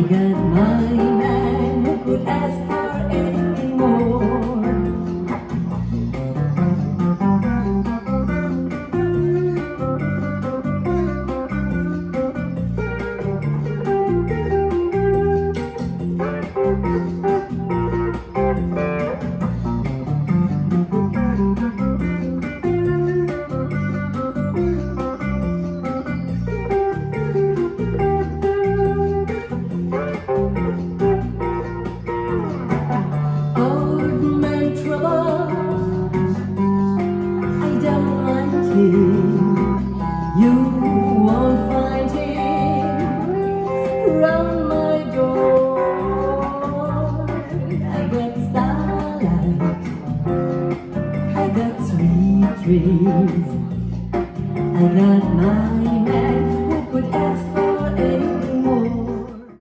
got my man who could ask for any more. You won't find him round my door. I got starlight, I got sweet dreams,